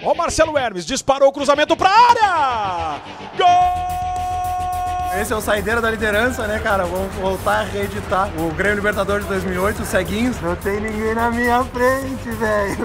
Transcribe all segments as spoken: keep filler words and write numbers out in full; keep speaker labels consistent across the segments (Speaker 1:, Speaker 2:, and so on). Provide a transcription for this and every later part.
Speaker 1: Ó o Marcelo Hermes, disparou o cruzamento pra área! Gol!
Speaker 2: Esse é o saideira da liderança, né, cara? Vamos voltar a reeditar o Grêmio Libertadores de dois mil e oito, os ceguinhos. Não tem ninguém na minha frente, velho.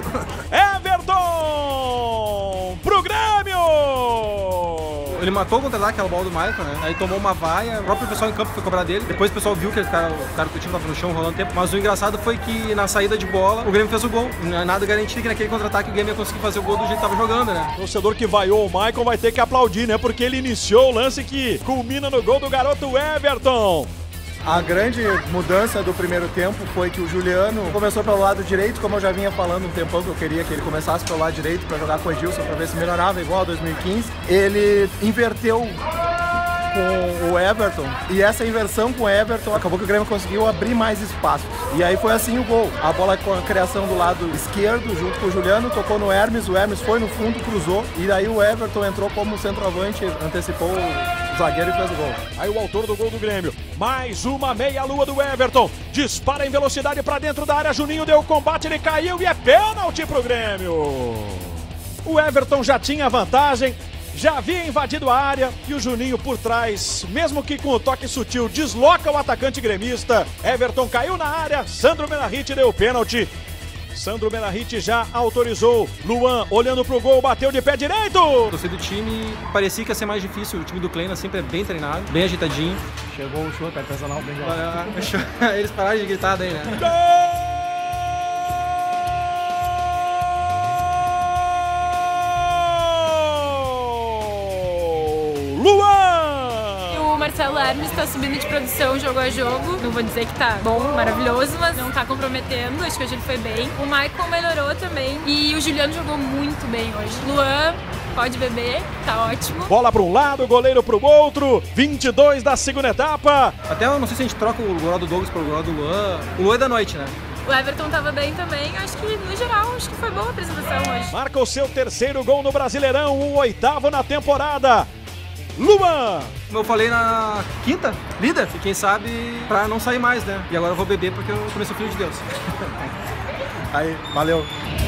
Speaker 1: Everton! Pro Grêmio!
Speaker 3: Ele matou o contra-ataque, aquela bola do Michael, né? Aí tomou uma vaia, o próprio pessoal em campo foi cobrar dele. Depois o pessoal viu que o cara, o cara do time tava no chão rolando tempo. Mas o engraçado foi que na saída de bola, o Grêmio fez o gol. Não é nada garantido que naquele contra-ataque o Grêmio ia conseguir fazer o gol do jeito que tava jogando, né?
Speaker 1: O torcedor que vaiou o Michael vai ter que aplaudir, né? Porque ele iniciou o lance que culmina no gol do garoto Everton.
Speaker 2: A grande mudança do primeiro tempo foi que o Juliano começou pelo lado direito, como eu já vinha falando um tempão que eu queria que ele começasse pelo lado direito para jogar com o Edilson, para ver se melhorava igual a dois mil e quinze. Ele inverteu com o Everton, e essa inversão com o Everton acabou que o Grêmio conseguiu abrir mais espaço. E aí foi assim o gol. A bola com a criação do lado esquerdo, junto com o Juliano, tocou no Hermes, o Hermes foi no fundo, cruzou, e daí o Everton entrou como centroavante, antecipou o zagueiro e fez o gol.
Speaker 1: Aí o autor do gol do Grêmio, mais uma meia-lua do Everton, dispara em velocidade para dentro da área, Juninho deu o combate, ele caiu e é pênalti pro Grêmio. O Everton já tinha vantagem, já havia invadido a área e o Juninho por trás, mesmo que com o toque sutil, desloca o atacante gremista. Everton caiu na área, Sandro Melarrit deu o pênalti. Sandro Melarrit já autorizou. Luan olhando pro gol, bateu de pé direito.
Speaker 3: Gostei do time, parecia que ia ser mais difícil. O time do Kleina sempre é bem treinado, bem ajeitadinho.
Speaker 2: Chegou o show, tá personal bem
Speaker 3: jogado. Eles pararam de gritar daí, né?
Speaker 1: Gol!
Speaker 4: O Marcelo Hermes está subindo de produção jogo a jogo. Não vou dizer que tá bom, maravilhoso, mas não tá comprometendo. Acho que hoje ele foi bem. O Michael melhorou também. E o Juliano jogou muito bem hoje. Luan, pode beber, tá ótimo.
Speaker 1: Bola para um lado, goleiro para o outro. vinte e dois da segunda etapa.
Speaker 3: Até eu não sei se a gente troca o gol do Douglas pelo gol do Luan. O Luan é da noite, né?
Speaker 4: O Everton tava bem também. Acho que, no geral, acho que foi boa a apresentação hoje.
Speaker 1: Marca o seu terceiro gol no Brasileirão, o oitavo na temporada. Luan!
Speaker 3: Como eu falei na quinta, líder, e quem sabe pra não sair mais, né? E agora eu vou beber porque eu comecei o filho de Deus.
Speaker 2: Aí, valeu.